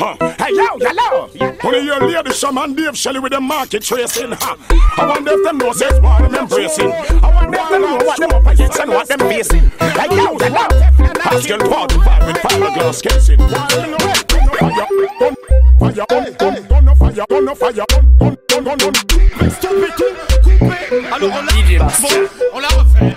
Hey yo, yellow. Only your lady shaman Dave Shelley with the market tracing. I wonder if them knows it's what them embracing. I wonder if them know what them up against and what them facing. Hey yo, yellow. Pascal party fire with fiberglass casing. Alors on la refait.